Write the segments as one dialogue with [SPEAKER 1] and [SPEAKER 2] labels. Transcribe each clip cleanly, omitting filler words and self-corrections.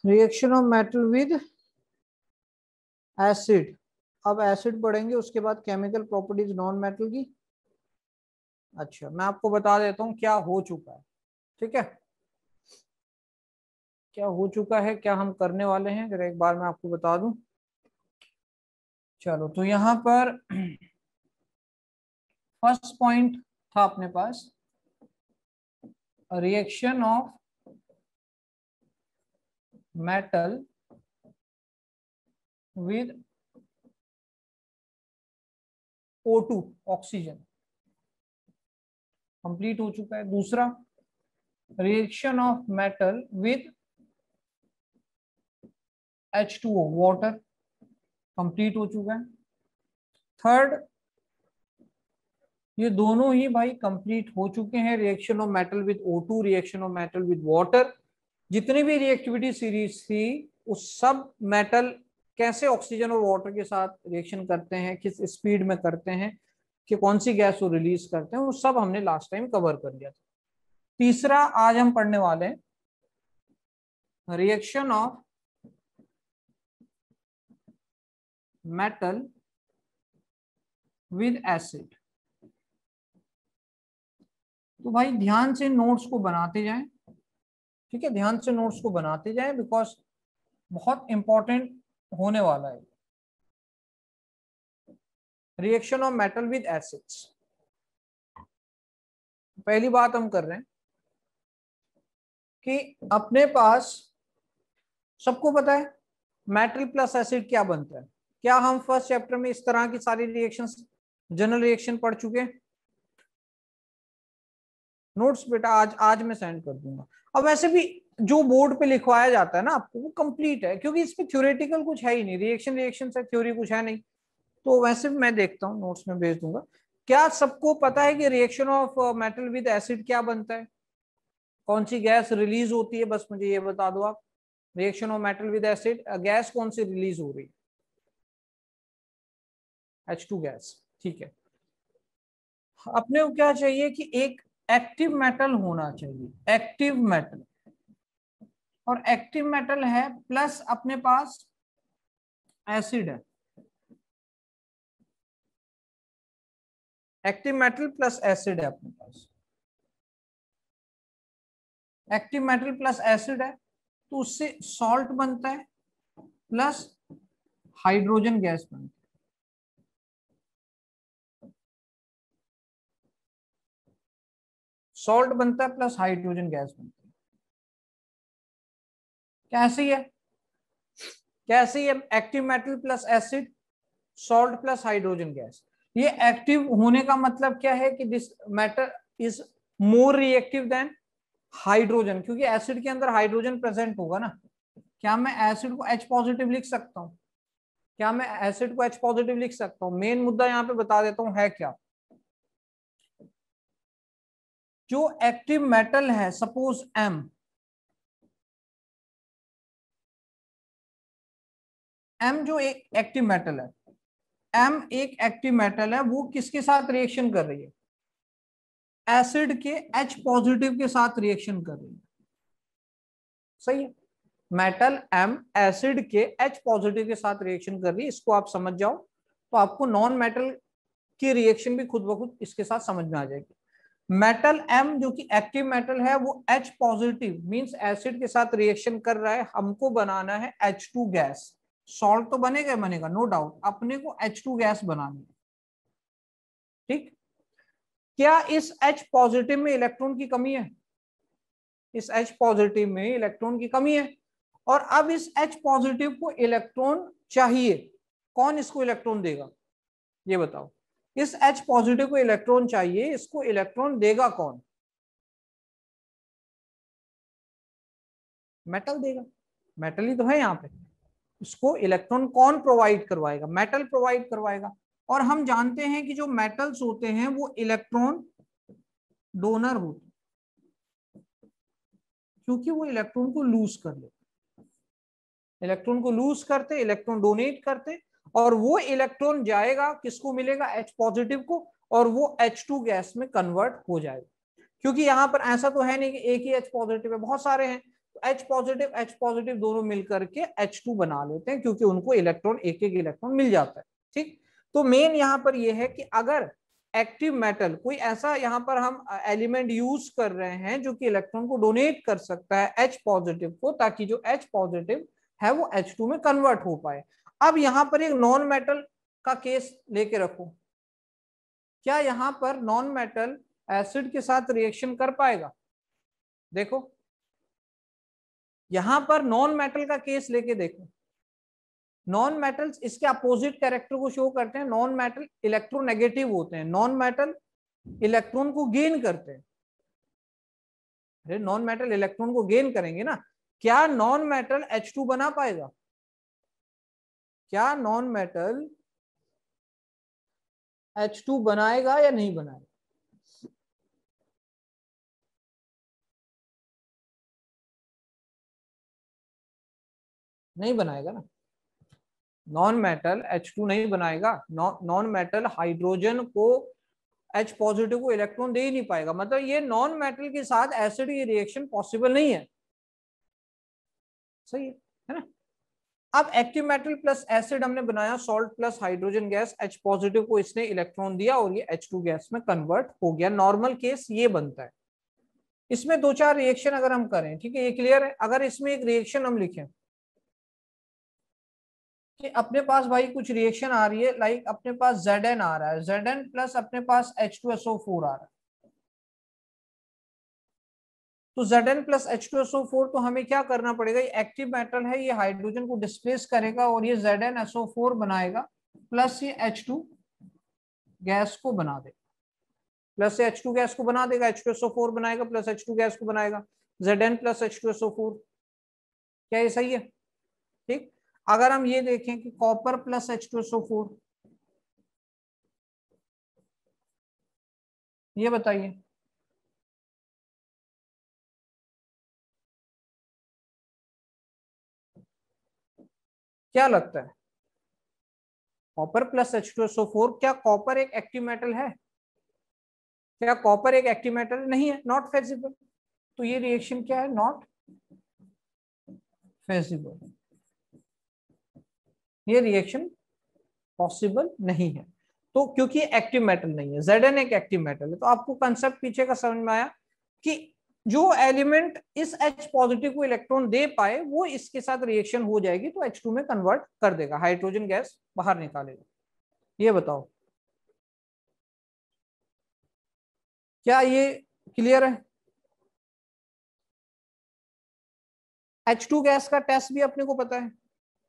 [SPEAKER 1] Reaction of metal with acid. अब acid पढ़ेंगे, उसके बाद केमिकल प्रॉपर्टीज नॉन मेटल की। अच्छा, मैं आपको बता देता हूँ क्या हो चुका है, ठीक है, क्या हो चुका है, क्या हम करने वाले हैं, जरा एक बार मैं आपको बता दूं। चलो, तो यहाँ पर फर्स्ट पॉइंट था अपने पास, reaction of metal with O2 oxygen, complete हो चुका है। दूसरा, reaction of metal with H2O water, complete हो चुका है। थर्ड, ये दोनों ही भाई कंप्लीट हो चुके हैं, reaction of metal with O2, reaction of metal with water. जितनी भी रिएक्टिविटी सीरीज थी, उस सब मेटल कैसे ऑक्सीजन और वाटर के साथ रिएक्शन करते हैं, किस स्पीड में करते हैं, कि कौन सी गैस वो रिलीज करते हैं, वो सब हमने लास्ट टाइम कवर कर लिया था। तीसरा आज हम पढ़ने वाले हैं, reaction of metal with acid. तो भाई ध्यान से नोट्स को बनाते जाएं, ठीक है, ध्यान से नोट्स को बनाते जाएं, बिकॉज बहुत इंपॉर्टेंट होने वाला है। Reaction of metal with acids, पहली बात हम कर रहे हैं कि अपने पास सबको पता है मेटल प्लस एसिड क्या बनता है। क्या हम फर्स्ट चैप्टर में इस तरह की सारी रिएक्शंस, जनरल रिएक्शन पढ़ चुके हैं? नोट्स बेटा आज मैं सेंड कर दूंगा। अब वैसे भी जो बोर्ड पे लिखवाया जाता है ना आपको, वो कंप्लीट है, क्योंकि इसमें थ्योरेटिकल कुछ है ही नहीं, रिएक्शन से थ्योरी कुछ है नहीं। तो वैसे भी मैं देखता हूँ, नोट्स में भेज दूंगा। क्या सबको पता है कि reaction of metal with acid क्या बनता है, कौन सी गैस रिलीज होती है? बस मुझे ये बता दो आप, reaction of metal with acid gas कौन सी रिलीज हो रही है? H2 गैस, ठीक है। अपने को क्या चाहिए कि एक एक्टिव मेटल होना चाहिए, एक्टिव मेटल, और एक्टिव मेटल है प्लस अपने पास एसिड है। एक्टिव मेटल प्लस एसिड है अपने पास, एक्टिव मेटल प्लस एसिड है, तो उससे सॉल्ट बनता है प्लस हाइड्रोजन गैस बनती है। सॉल्ट बनता है प्लस हाइड्रोजन गैस बनती है। कैसे है, कैसे है? Active metal plus acid, salt plus hydrogen gas. ये एक्टिव होने का मतलब क्या है कि this matter is more reactive than hydrogen, क्योंकि एसिड के अंदर हाइड्रोजन प्रेजेंट होगा ना। क्या मैं एसिड को H पॉजिटिव लिख सकता हूँ? क्या मैं एसिड को H पॉजिटिव लिख सकता हूँ? मेन मुद्दा यहाँ पे बता देता हूँ है क्या। जो एक्टिव मेटल है, सपोज M, M जो एक एक्टिव मेटल है, M एक एक्टिव मेटल है, वो किसके साथ रिएक्शन कर रही है? एसिड के H पॉजिटिव के साथ रिएक्शन कर रही है। सही है, मेटल M एसिड के H पॉजिटिव के साथ रिएक्शन कर रही है, इसको आप समझ जाओ, तो आपको नॉन मेटल की रिएक्शन भी खुद ब खुद इसके साथ समझ में आ जाएगी। मेटल M जो कि एक्टिव मेटल है, वो H पॉजिटिव मींस एसिड के साथ रिएक्शन कर रहा है, हमको बनाना है H2 गैस। सॉल्ट तो बनेगा बनेगा, नो डाउट, अपने को H2 गैस बनानी है, ठीक। क्या इस H पॉजिटिव में इलेक्ट्रॉन की कमी है? इस H पॉजिटिव में इलेक्ट्रॉन की कमी है, और अब इस H पॉजिटिव को इलेक्ट्रॉन चाहिए, कौन इसको इलेक्ट्रॉन देगा? ये बताओ, इस H पॉजिटिव को इलेक्ट्रॉन चाहिए, इसको इलेक्ट्रॉन देगा कौन? मेटल देगा, मेटल ही तो है यहाँ पे। इसको इलेक्ट्रॉन कौन प्रोवाइड करवाएगा? मेटल प्रोवाइड करवाएगा। और हम जानते हैं कि जो मेटल्स होते हैं वो इलेक्ट्रॉन डोनर होते हैं, क्योंकि वो इलेक्ट्रॉन को लूज कर लेते, इलेक्ट्रॉन को लूज करते, इलेक्ट्रॉन डोनेट करते, और वो इलेक्ट्रॉन जाएगा, किसको मिलेगा? H पॉजिटिव को, और वो H2 गैस में कन्वर्ट हो जाएगा। क्योंकि यहाँ पर ऐसा तो है नहीं कि एक ही H पॉजिटिव है, बहुत सारे हैं, एच पॉजिटिव दोनों मिलकर के H2 बना लेते हैं, क्योंकि उनको इलेक्ट्रॉन एक एक इलेक्ट्रॉन मिल जाता है। ठीक, तो मेन यहाँ पर यह है कि अगर एक्टिव मेटल कोई ऐसा यहाँ पर हम एलिमेंट यूज कर रहे हैं जो कि इलेक्ट्रॉन को डोनेट कर सकता है H पॉजिटिव को, ताकि जो H पॉजिटिव है वो H2 में कन्वर्ट हो पाए। अब यहाँ पर एक नॉन मेटल का केस लेके रखो, क्या यहाँ पर नॉन मेटल एसिड के साथ रिएक्शन कर पाएगा? देखो यहां पर नॉन मेटल का केस लेके देखो, नॉन मेटल्स इसके अपोजिट कैरेक्टर को शो करते हैं। नॉन मेटल इलेक्ट्रोनेगेटिव होते हैं, नॉन मेटल इलेक्ट्रॉन को गेन करते हैं। अरे नॉन मेटल इलेक्ट्रॉन को गेन करेंगे ना, क्या नॉन मेटल H2 बना पाएगा? क्या नॉन मेटल H2 बनाएगा या नहीं बनाएगा? नहीं बनाएगा ना, नॉन मेटल H2 नहीं बनाएगा। नॉन मेटल हाइड्रोजन को H पॉजिटिव को इलेक्ट्रॉन दे ही नहीं पाएगा, मतलब ये नॉन मेटल के साथ एसिड की रिएक्शन पॉसिबल नहीं है। सही है ना? अब एक्टिव मेटल प्लस एसिड हमने बनाया, salt plus hydrogen gas, H positive को इसने इलेक्ट्रॉन दिया और ये H2 गैस में कन्वर्ट हो गया। नॉर्मल केस ये बनता है। इसमें दो चार रिएक्शन अगर हम करें, ठीक है, ये क्लियर है। अगर इसमें एक रिएक्शन हम लिखें कि अपने पास भाई कुछ रिएक्शन आ रही है, लाइक अपने पास Zn आ रहा है, Zn प्लस अपने पास H2SO4 आ रहा है, तो Zn प्लस H2SO4, तो हमें क्या करना पड़ेगा? ये एक्टिव मेटल है, ये हाइड्रोजन को डिस्प्लेस करेगा और ये ZnSO4 बनाएगा, प्लस ये H2 गैस को बना देगा, प्लस से H2 गैस को बना देगा, H2SO4 बनाएगा, प्लस H2 गैस को बनाएगा, Zn प्लस H2SO4। क्या ये सही है? ठीक, अगर हम ये देखें कि कॉपर प्लस H2SO4, ये बताइए क्या लगता है? कॉपर प्लस H2SO4, क्या कॉपर एक एक्टिव मेटल है? क्या कॉपर एक एक्टिव मेटल नहीं है? Not feasible. तो ये रिएक्शन क्या है? नॉट फेजिबल, ये रिएक्शन पॉसिबल नहीं है। तो क्योंकि एक्टिव मेटल नहीं है, Zn एक एक्टिव मेटल है। तो आपको कंसेप्ट पीछे का समझ में आया कि जो एलिमेंट इस H पॉजिटिव को इलेक्ट्रॉन दे पाए वो इसके साथ रिएक्शन हो जाएगी तो H2 में कन्वर्ट कर देगा, हाइड्रोजन गैस बाहर निकालेगा। ये बताओ क्या ये क्लियर है? H2 गैस का टेस्ट भी अपने को पता है,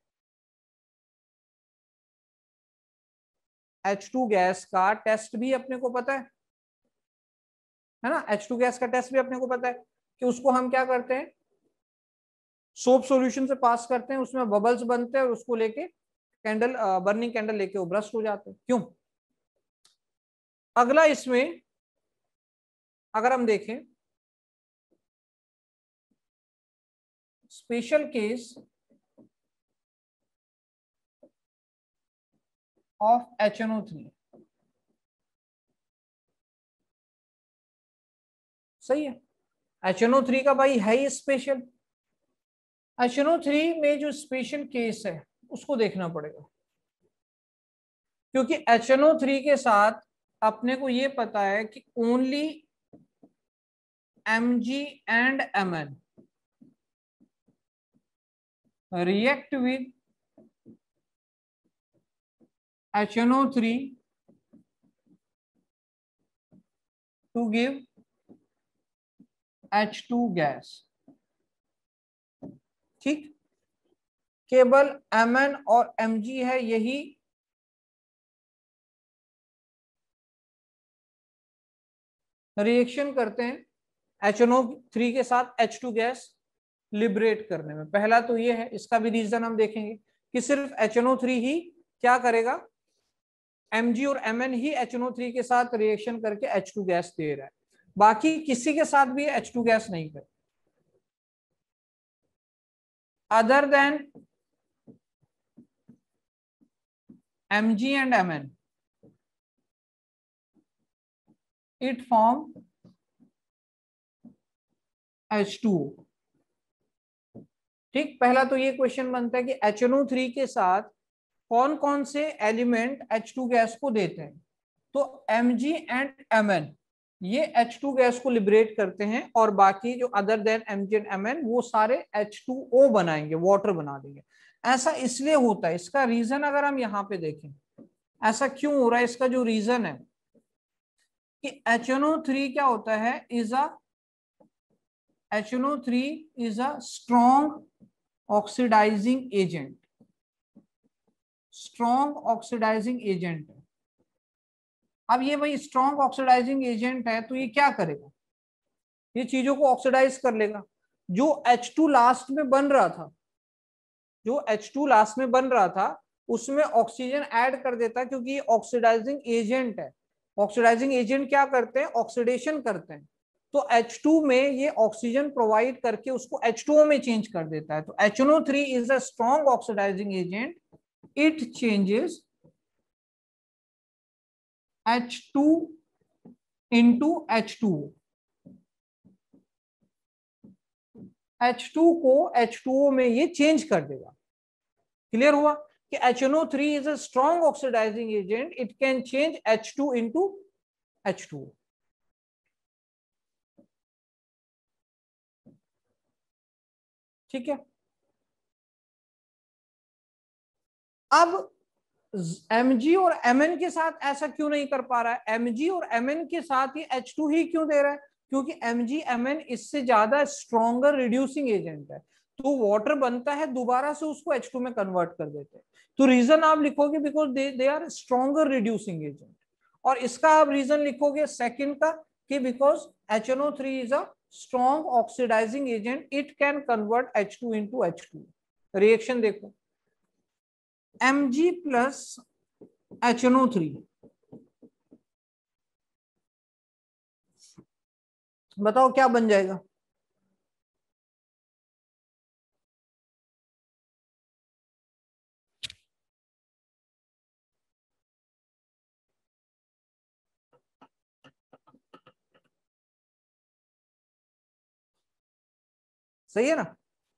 [SPEAKER 1] H2 गैस का टेस्ट भी अपने को पता है ना? H2 गैस का टेस्ट भी अपने को पता है कि उसको हम क्या करते हैं, सोप सॉल्यूशन से पास करते हैं, उसमें बबल्स बनते हैं और उसको लेके कैंडल, बर्निंग कैंडल लेके वो ब्रस्ट हो जाते हैं। क्यों? अगला इसमें अगर हम देखें स्पेशल केस ऑफ HNO3, सही है। HNO3 का भाई है ही स्पेशल, HNO3 में जो स्पेशल केस है उसको देखना पड़ेगा, क्योंकि HNO3 के साथ अपने को ये पता है कि only Mg and Mn react with HNO3 to give H2 gas. ठीक, केवल Mn और Mg है यही रिएक्शन करते हैं HNO3 के साथ H2 गैस लिबरेट करने में। पहला तो ये है, इसका भी रीजन हम देखेंगे कि सिर्फ HNO3 ही क्या करेगा, Mg और Mn ही HNO3 के साथ रिएक्शन करके H2 गैस दे रहा है, बाकी किसी के साथ भी H2 गैस नहीं करे। Other than Mg and Mn, it form H2O। ठीक, पहला तो ये क्वेश्चन बनता है कि HNO3 के साथ कौन कौन से एलिमेंट H2 गैस को देते हैं। तो Mg एंड Mn ये H2 गैस को लिबरेट करते हैं, और बाकी जो other than Mg and Mn वो सारे H2O बनाएंगे, वाटर बना देंगे। ऐसा इसलिए होता है, इसका रीजन अगर हम यहाँ पे देखें ऐसा क्यों हो रहा है, इसका जो रीजन है कि HNO3 क्या होता है, HNO3 is a strong oxidising agent, strong oxidising agent है। अब ये वही स्ट्रॉन्ग ऑक्सीडाइजिंग एजेंट है, तो ये क्या करेगा, ये चीजों को ऑक्सीडाइज कर लेगा। जो H2 लास्ट में बन रहा था, जो H2 लास्ट में बन रहा था उसमें ऑक्सीजन ऐड कर देता है, क्योंकि ये ऑक्सीडाइजिंग एजेंट है। ऑक्सीडाइजिंग एजेंट क्या करते हैं, ऑक्सीडेशन करते हैं। तो H2 में ये ऑक्सीजन प्रोवाइड करके उसको H2O में चेंज कर देता है। तो HNO3 is a strong oxidising agent, it changes H2 into H2O, H2 को H2O में ये चेंज कर देगा। क्लियर हुआ कि HNO3 is a strong oxidizing agent, it can change H2 into H2O। ठीक है, अब Mg और Mn के साथ ऐसा क्यों नहीं कर पा रहा है, Mg और Mn के साथ ये H2 ही क्यों दे रहा है, क्योंकि Mg Mn इससे ज्यादा स्ट्रॉन्गर रिड्यूसिंग एजेंट है। तो वाटर बनता है, दोबारा से उसको H2 में कन्वर्ट कर देते हैं। तो रीजन आप लिखोगे because they are stronger reducing agent, और इसका आप रीजन लिखोगे सेकंड का कि because HNO3 is a strong oxidising agent, it can convert H2 into H2। Reaction देखो, Mg प्लस HNO3, बताओ क्या बन जाएगा। सही है ना।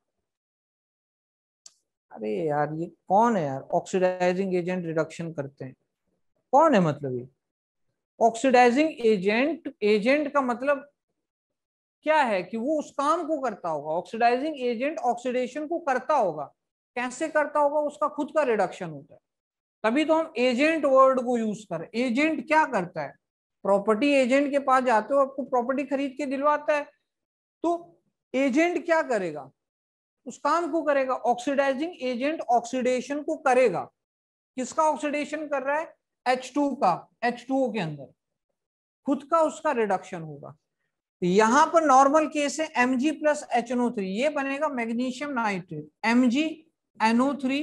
[SPEAKER 1] अरे यार ये कौन है यार, ऑक्सीडाइजिंग एजेंट रिडक्शन करते हैं, कौन है, मतलब ये ऑक्सीडाइजिंग एजेंट, एजेंट का मतलब क्या है कि वो उस काम को करता होगा। ऑक्सीडाइजिंग एजेंट ऑक्सीडेशन को करता होगा, कैसे करता होगा, उसका खुद का रिडक्शन होता है। तभी तो हम एजेंट वर्ड को यूज करें। एजेंट क्या करता है, प्रॉपर्टी एजेंट के पास जाते हो, आपको प्रॉपर्टी खरीद के दिलवाता है। तो एजेंट क्या करेगा, उस काम को करेगा। ऑक्सीडाइजिंग एजेंट ऑक्सीडेशन को करेगा। किसका ऑक्सीडेशन कर रहा है, H2 का, H2O के अंदर खुद का उसका रिडक्शन होगा। यहां पर नॉर्मल केस है Mg प्लस HNO3, ये बनेगा magnesium nitrate, MgNO3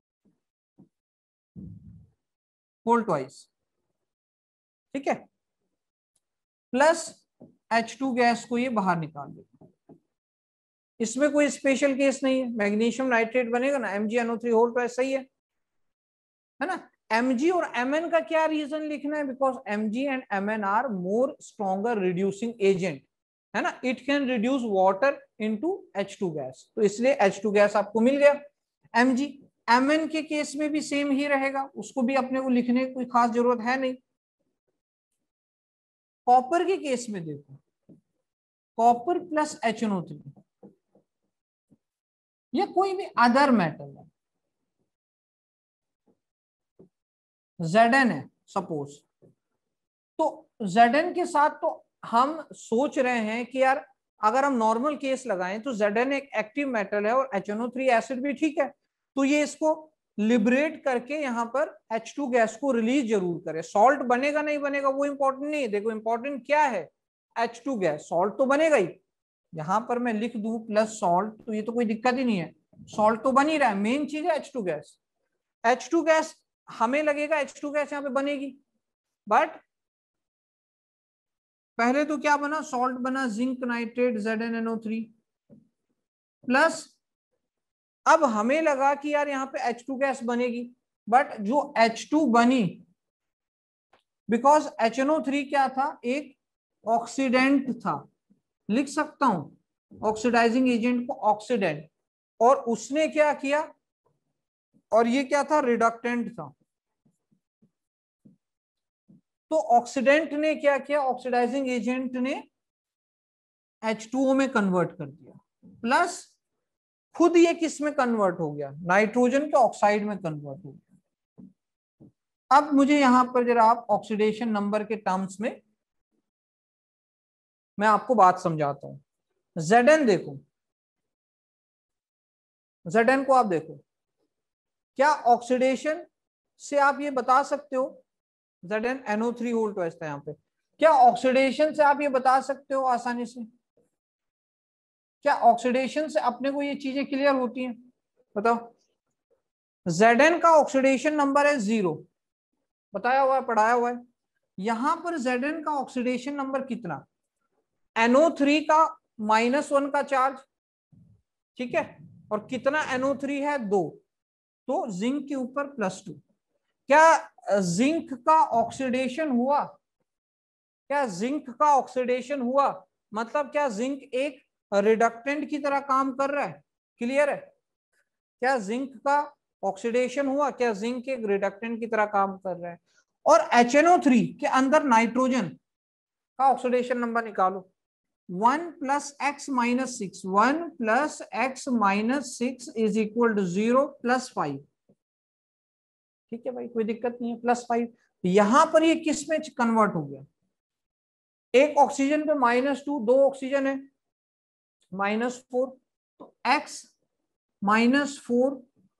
[SPEAKER 1] whole twice, ठीक है, प्लस H2 गैस को ये बाहर निकाल देगा। इसमें कोई स्पेशल केस नहीं है, मैग्नीशियम नाइट्रेट बनेगा ना, MgNO3 होल ट्वाइस, सही है ना। Mg और Mn का क्या रीजन लिखना है, because Mg and Mn are more stronger reducing agent, है ना। It can reduce water into H2 gas, तो इसलिए H2 गैस आपको मिल गया। Mg Mn के केस में भी सेम ही रहेगा, उसको भी अपने को लिखने की कोई खास जरूरत है नहीं। कॉपर के केस में देखो, कॉपर प्लस HNO3 या कोई भी अदर मेटल है, Zn है सपोज, तो Zn के साथ तो हम सोच रहे हैं कि यार अगर हम नॉर्मल केस लगाएं तो Zn एक एक्टिव मेटल है और HNO3 एसिड भी, ठीक है। तो ये इसको लिबरेट करके यहाँ पर H2 गैस को रिलीज जरूर करे। सॉल्ट बनेगा नहीं बनेगा वो इंपॉर्टेंट नहीं है, देखो इंपॉर्टेंट क्या है, H2 गैस, सॉल्ट तो बनेगा ही। यहाँ पर मैं लिख दूं प्लस सॉल्ट, तो ये तो कोई दिक्कत ही नहीं है, सॉल्ट तो बन ही रहा है। मेन चीज है H2 गैस। H2 गैस हमें लगेगा H2 गैस यहाँ पे बनेगी, बट पहले तो क्या बना, सॉल्ट बना, जिंक नाइट्रेट ZnNO3 प्लस, अब हमें लगा कि यार यहाँ पे H2 गैस बनेगी, बट जो H2 बनी, बिकॉज HNO3 क्या था, एक ऑक्सीडेंट था, लिख सकता हूं ऑक्सीडाइजिंग एजेंट को ऑक्सीडेंट, और उसने क्या किया, और ये क्या था, रिडक्टेंट था। तो ऑक्सीडेंट ने क्या किया, ऑक्सीडाइजिंग एजेंट ने H2O में कन्वर्ट कर दिया, प्लस खुद ये किस में कन्वर्ट हो गया, नाइट्रोजन के ऑक्साइड में कन्वर्ट हो गया। अब मुझे यहां पर जरा आप ऑक्सीडेशन नंबर के टर्म्स में मैं आपको बात समझाता हूं। Zn देखो, Zn को आप देखो, क्या ऑक्सीडेशन से आप ये बता सकते हो, Zn NO3 होल्ड ट्वाइस था यहाँ पे, क्या ऑक्सीडेशन से आप ये बता सकते हो आसानी से, क्या ऑक्सीडेशन से अपने को ये चीजें क्लियर होती हैं, बताओ। Zn का ऑक्सीडेशन नंबर है 0, बताया हुआ है, पढ़ाया हुआ है। यहां पर Zn का ऑक्सीडेशन नंबर कितना, NO3 का -1 का चार्ज, ठीक है, और कितना NO3 है, 2, तो जिंक के ऊपर +2। क्या जिंक का ऑक्सीडेशन हुआ, क्या जिंक का ऑक्सीडेशन हुआ, मतलब क्या जिंक एक रिडक्टेंट की तरह काम कर रहा है, क्लियर है, क्या जिंक का ऑक्सीडेशन हुआ, क्या जिंक एक रिडक्टेंट की तरह काम कर रहा है। और HNO3 के अंदर नाइट्रोजन का ऑक्सीडेशन नंबर निकालो, 1 + x - 6, 1 + x - 6 = 0 + 5, ठीक है भाई, कोई दिक्कत नहीं है, +5। यहां पर ये किस में कन्वर्ट हो गया, एक ऑक्सीजन पे -2, 2 ऑक्सीजन है, -4, तो x - 4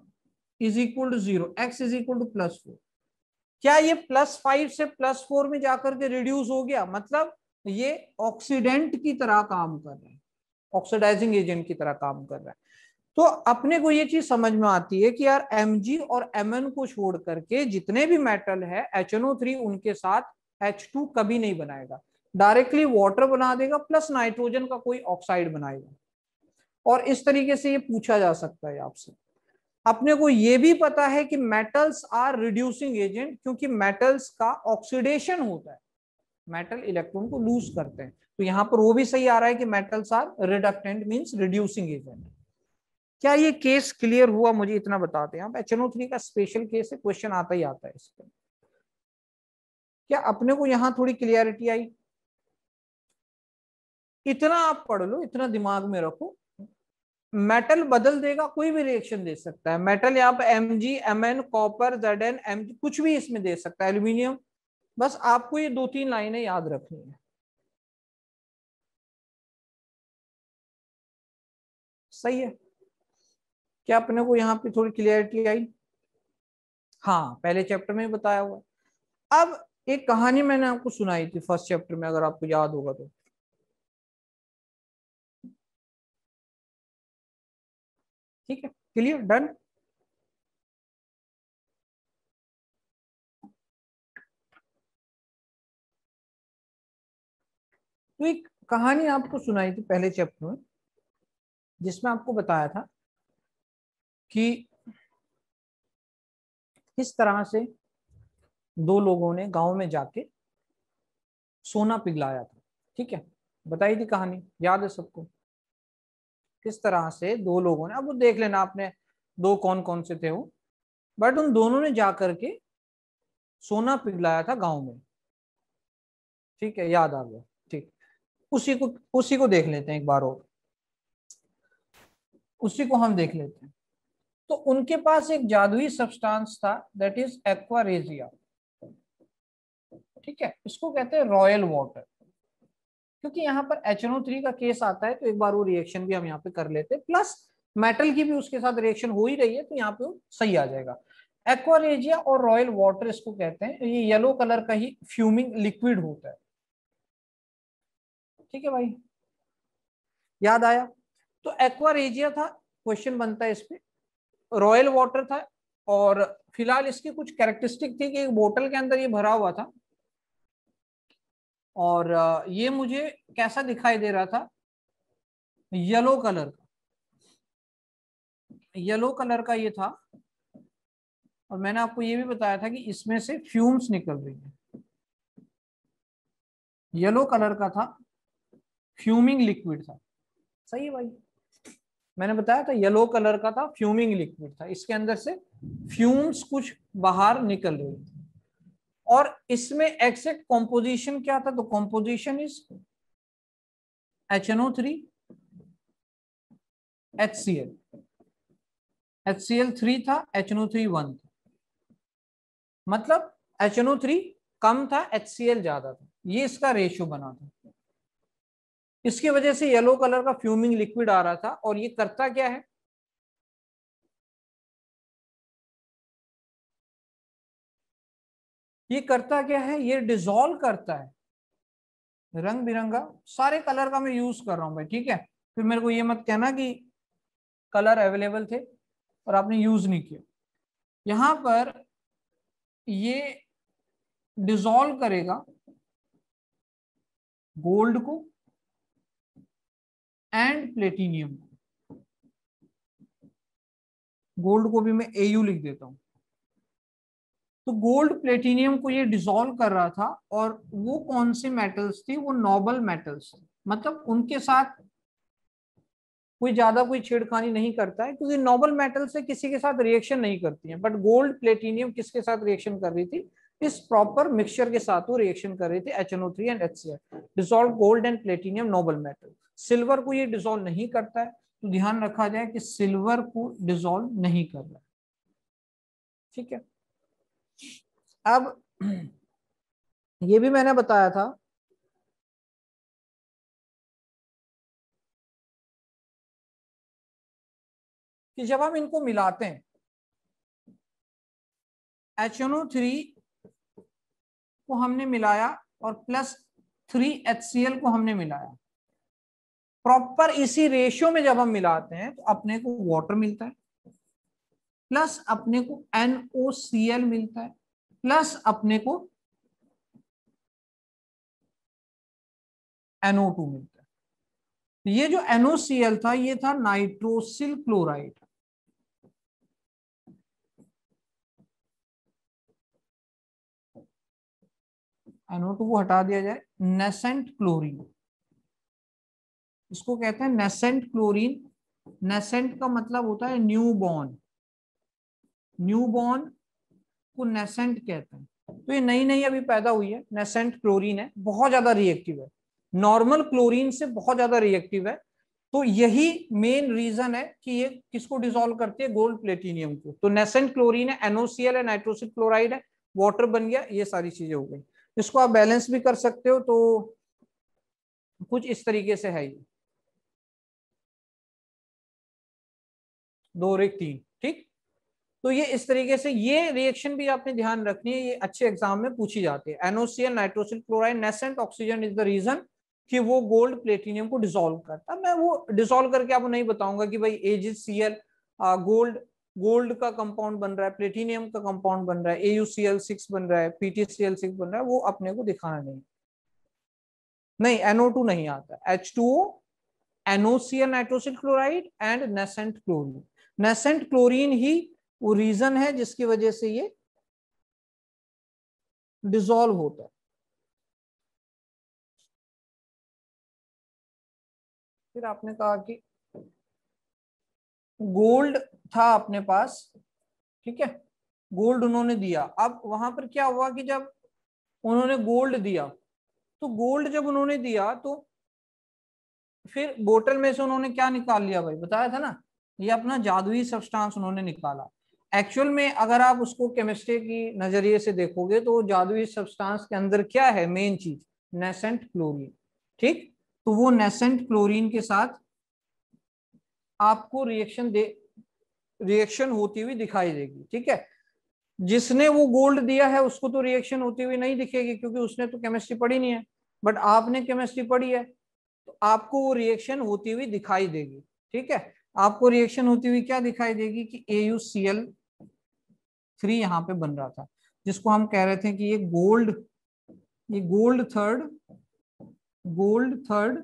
[SPEAKER 1] = 0, x = +4। क्या ये +5 से +4 में जाकर के रिड्यूस हो गया, मतलब ये ऑक्सीडेंट की तरह काम कर रहा है, ऑक्सीडाइजिंग एजेंट की तरह काम कर रहा है। तो अपने को ये चीज समझ में आती है कि यार Mg और Mn को छोड़ करके जितने भी मेटल है HNO3 उनके साथ H2 कभी नहीं बनाएगा, डायरेक्टली वाटर बना देगा प्लस नाइट्रोजन का कोई ऑक्साइड बनाएगा। और इस तरीके से ये पूछा जा सकता है आपसे। अपने को ये भी पता है कि मेटल्स आर रिड्यूसिंग एजेंट, क्योंकि मेटल्स का ऑक्सीडेशन होता है, मेटल इलेक्ट्रॉन को लूज करते हैं, तो यहां पर वो भी सही आ रहा है कि metals are reductant means reducing agent. क्या ये केस क्लियर हुआ, मुझे इतना बताते हैं आप। HNO3 का स्पेशल केस है, क्वेश्चन आता ही आता है इस पर। क्या अपने को यहां थोड़ी क्लियरिटी आई, इतना आप पढ़ लो, इतना दिमाग में रखो, मेटल बदल देगा, कोई भी रिएक्शन दे सकता है मेटल, यहाँ पे Mg Mn copper Zn Mg कुछ भी इसमें दे सकता है, एल्यूमिनियम, बस आपको ये 2-3 लाइनें याद रखनी है, सही है। क्या अपने को यहाँ पे थोड़ी क्लियरिटी आई, हाँ पहले चैप्टर में बताया हुआ है। अब एक कहानी मैंने आपको सुनाई थी फर्स्ट चैप्टर में, अगर आपको याद होगा तो, ठीक है, क्लियर, डन। तो एक कहानी आपको सुनाई थी पहले चैप्टर में, जिसमें आपको बताया था कि किस तरह से दो लोगों ने गांव में जाके सोना पिघलाया था, ठीक है, बताई थी कहानी, याद है सबको, किस तरह से दो लोगों ने, अब वो देख लेना आपने दो कौन कौन से थे वो, बट उन दोनों ने जाकर के सोना पिघलाया था गांव में, ठीक है, याद आ गया, ठीक। उसी को देख लेते हैं एक बार और, उसी को हम देख लेते हैं। तो उनके पास एक जादुई सब्सटेंस था, दैट इज एक्वारेजिया, ठीक है, इसको कहते हैं रॉयल वाटर। क्योंकि यहाँ पर HNO3 का केस आता है, तो एक बार वो रिएक्शन भी हम यहाँ पे कर लेते हैं, प्लस मेटल की भी उसके साथ रिएक्शन हो ही रही है, तो यहाँ पे वो सही आ जाएगा। एक्वारेजिया और रॉयल वाटर इसको कहते हैं, ये येलो कलर का ही फ्यूमिंग लिक्विड होता है, ठीक है भाई, याद आया। तो एक्वारेजिया था, क्वेश्चन बनता है इस पे, रॉयल वाटर था, और फिलहाल इसकी कुछ कैरेक्टरिस्टिक थी कि एक बोतल के अंदर ये भरा हुआ था, और ये मुझे कैसा दिखाई दे रहा था, येलो कलर का, येलो कलर का ये था, और मैंने आपको ये भी बताया था कि इसमें से फ्यूम्स निकल रही है, येलो कलर का था, फ्यूमिंग लिक्विड था, सही है भाई। मैंने बताया था येलो कलर का था, फ्यूमिंग लिक्विड था, इसके अंदर से फ्यूम्स कुछ बाहर निकल रही थी। और इसमें एग्जैक्ट कॉम्पोजिशन क्या था, तो composition is HNO3 HCl, HCl3 था, HNO3 1 था, मतलब HNO3 कम था, HCl ज्यादा था, ये इसका रेशियो बना था। इसकी वजह से येलो कलर का फ्यूमिंग लिक्विड आ रहा था। और ये करता क्या है, ये करता क्या है, ये डिसॉल्व करता है। रंग बिरंगा सारे कलर का मैं यूज कर रहा हूं भाई, ठीक है। फिर मेरे को ये मत कहना कि कलर अवेलेबल थे और आपने यूज नहीं किया। यहां पर ये डिसॉल्व करेगा गोल्ड को एंड प्लेटिनियम को। गोल्ड को भी मैं AU लिख देता हूं। तो गोल्ड प्लेटिनियम को ये डिसॉल्व कर रहा था। और वो कौन सी मेटल्स थी, वो नोबल मेटल्स, मतलब उनके साथ कोई ज्यादा कोई छेड़खानी नहीं करता है, क्योंकि नोबल मेटल से किसी के साथ रिएक्शन नहीं करती है। बट गोल्ड प्लेटिनियम किसके साथ रिएक्शन कर रही थी, इस प्रॉपर मिक्सचर के साथ वो रिएक्शन कर रही थी, HNO3 and HCl, dissolve gold and platinum noble metal. Silver को ये डिसॉल्व नहीं करता है, तो ध्यान रखा जाए कि सिल्वर को डिसॉल्व नहीं कर रहा है, ठीक है। अब ये भी मैंने बताया था कि जब हम इनको मिलाते हैं, HNO3 को हमने मिलाया और +3 HCl को हमने मिलाया, प्रॉपर इसी रेशियो में जब हम मिलाते हैं तो अपने को वाटर मिलता है, प्लस अपने को NOCl मिलता है, प्लस अपने को NO2 मिलता है। ये जो NOCl था, ये था नाइट्रोसिल क्लोराइड। NO2 को हटा दिया जाए, नेसेंट क्लोरीन, इसको कहते हैं नेसेंट क्लोरीन। नेसेंट का मतलब होता है न्यू बॉर्न, न्यू बॉर्न को नेसेंट कहते हैं। तो ये नई नई अभी पैदा हुई है, नेसेंट क्लोरीन है, बहुत ज्यादा रिएक्टिव है, नॉर्मल क्लोरीन से बहुत ज्यादा रिएक्टिव है। तो यही मेन रीजन है कि ये किसको डिसॉल्व करती है, गोल्ड प्लेटिनियम को। तो नेसेंट क्लोरीन है, NOCl है, नाइट्रोसिल क्लोराइड है, वाटर बन गया, ये सारी चीजें हो गई। इसको आप बैलेंस भी कर सकते हो, तो कुछ इस तरीके से है ये 2 और 1 3, ठीक। तो ये इस तरीके से ये रिएक्शन भी आपने ध्यान रखनी है, ये अच्छे एग्जाम में पूछी जाती है। NOCl nitrosyl chloride nascent oxygen is the reason कि वो गोल्ड प्लेटिनियम को डिसॉल्व करता है। मैं वो डिसॉल्व करके आपको नहीं बताऊंगा कि भाई AgCl गोल्ड, गोल्ड का कंपाउंड बन रहा है, प्लेटिनियम का कंपाउंड बन रहा है, AuCl6 बन रहा है, PtCl6 बन रहा है, वो अपने को दिखाना नहीं, NO2 नहीं आता, H2O, NOCl nitrosyl chloride and nascent chlorine. Nascent chlorine ही वो रीजन है जिसकी वजह से ये डिसॉल्व होता है। फिर आपने कहा कि गोल्ड था अपने पास, ठीक है, गोल्ड उन्होंने दिया। अब वहां पर क्या हुआ कि जब उन्होंने गोल्ड दिया, तो गोल्ड जब उन्होंने दिया तो फिर बोतल में से उन्होंने क्या निकाल लिया भाई, बताया था ना, ये अपना जादुई सब्सटेंस उन्होंने निकाला। एक्चुअल में अगर आप उसको केमिस्ट्री की नजरिए से देखोगे तो जादुई सब्सटेंस के अंदर क्या है, मेन चीज नेसेंट क्लोरीन, ठीक। तो वो नेसेंट क्लोरीन के साथ आपको रिएक्शन होती हुई दिखाई देगी, ठीक है। जिसने वो गोल्ड दिया है उसको तो रिएक्शन होती हुई नहीं दिखेगी, क्योंकि उसने तो केमिस्ट्री पढ़ी नहीं है। बट आपने केमिस्ट्री पढ़ी है, तो आपको वो रिएक्शन होती हुई दिखाई देगी, ठीक है। आपको रिएक्शन होती हुई क्या दिखाई देगी कि AuCl3 यहाँ पे बन रहा था, जिसको हम कह रहे थे कि ये गोल्ड थर्ड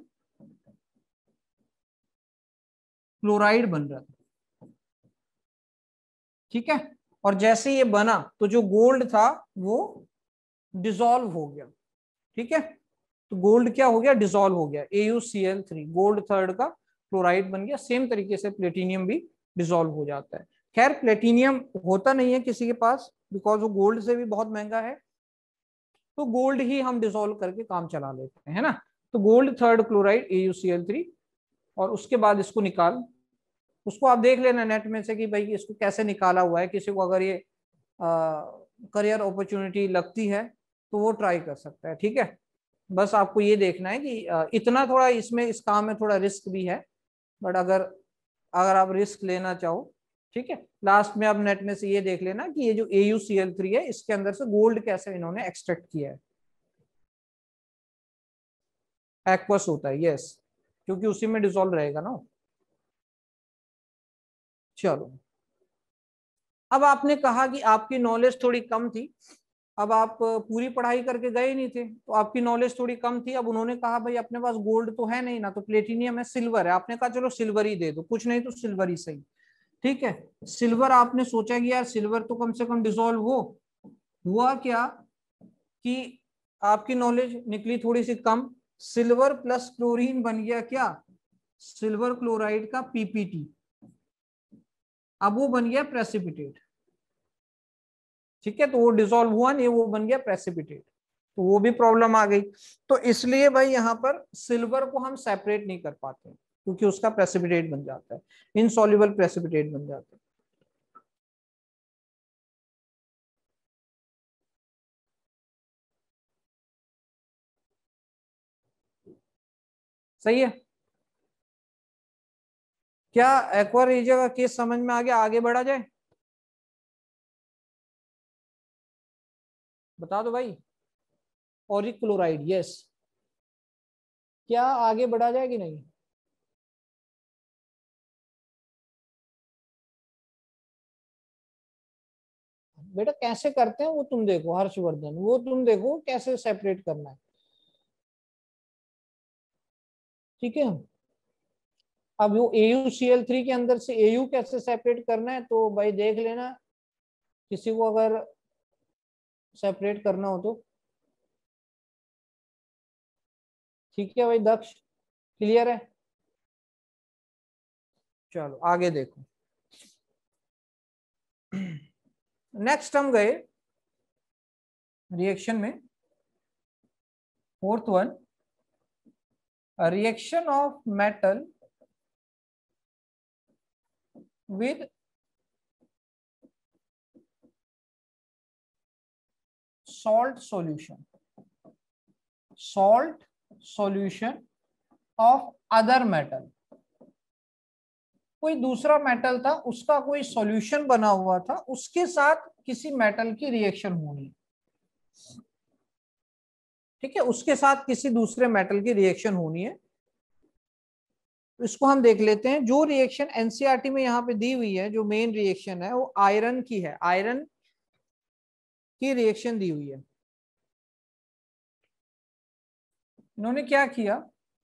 [SPEAKER 1] क्लोराइड बन रहा था, ठीक है। और जैसे ये बना तो जो गोल्ड था वो डिसॉल्व हो गया, ठीक है। तो गोल्ड क्या हो गया, डिसॉल्व हो गया, AuCl3 गोल्ड थर्ड का क्लोराइड बन गया। सेम तरीके से प्लेटिनियम भी डिसॉल्व हो जाता है। खैर प्लेटिनियम होता नहीं है किसी के पास, बिकॉज वो गोल्ड से भी बहुत महंगा है, तो गोल्ड ही हम डिसॉल्व करके काम चला लेते हैं, है ना। तो गोल्ड थर्ड क्लोराइड AuCl3, और उसके बाद इसको निकाल, उसको आप देख लेना नेट में से कि भाई इसको कैसे निकाला हुआ है। किसी को अगर ये करियर अपॉर्चुनिटी लगती है तो वो ट्राई कर सकता है, ठीक है। बस आपको ये देखना है कि इतना थोड़ा इसमें इस काम में थोड़ा रिस्क भी है, बट अगर अगर आप रिस्क लेना चाहो, ठीक है। लास्ट में आप नेट में से ये देख लेना कि ये जो AuCl3 है इसके अंदर से गोल्ड कैसे इन्होंने एक्सट्रैक्ट किया है। एक्वस होता है, यस, क्योंकि उसी में डिसॉल्व रहेगा ना। चलो, अब आपने कहा कि आपकी नॉलेज थोड़ी कम थी, अब आप पूरी पढ़ाई करके गए नहीं थे तो आपकी नॉलेज थोड़ी कम थी। अब उन्होंने कहा भाई अपने पास गोल्ड तो है नहीं ना, तो प्लेटिनियम है, सिल्वर है। आपने कहा चलो सिल्वर ही दे दो, कुछ नहीं तो सिल्वर ही सही, ठीक है। सिल्वर आपने सोचा कि यार सिल्वर तो कम से कम डिसॉल्व हो, हुआ क्या कि आपकी नॉलेज निकली थोड़ी सी कम। सिल्वर प्लस क्लोरीन बन गया क्या, सिल्वर क्लोराइड का PPT। अब वो बन गया प्रेसिपिटेट, ठीक है। तो वो डिसॉल्व हुआ नहीं, वो बन गया प्रेसिपिटेट, तो वो भी प्रॉब्लम आ गई। तो इसलिए भाई यहाँ पर सिल्वर को हम सेपरेट नहीं कर पाते क्योंकि उसका प्रेसिपिटेट बन जाता है, इनसॉल्युबल प्रेसिपिटेट बन जाता है। सही है। क्या एक्वा रेजिया का केस समझ में आ गया? आगे बढ़ा जाए, बता दो भाई। Auric chloride, yes. क्या आगे बढ़ा जाए कि नहीं? बेटा कैसे करते हैं वो तुम देखो हर्षवर्धन, वो तुम देखो कैसे सेपरेट करना है, ठीक है। अब वो AuCl3 के अंदर से Au कैसे सेपरेट करना है तो भाई देख लेना, किसी को अगर सेपरेट करना हो तो। ठीक है भाई दक्ष, क्लियर है। चलो आगे देखो। नेक्स्ट हम गए रिएक्शन में, fourth one, reaction of metal with salt solution, salt solution of other metal। कोई दूसरा मेटल था, उसका कोई सॉल्यूशन बना हुआ था, उसके साथ किसी मेटल की रिएक्शन होनी है, ठीक है। उसके साथ किसी दूसरे मेटल की रिएक्शन होनी है, तो इसको हम देख लेते हैं। जो रिएक्शन एनसीईआरटी में यहाँ पे दी हुई है, जो मेन रिएक्शन है वो आयरन की है, आयरन की रिएक्शन दी हुई है। इन्होंने क्या किया,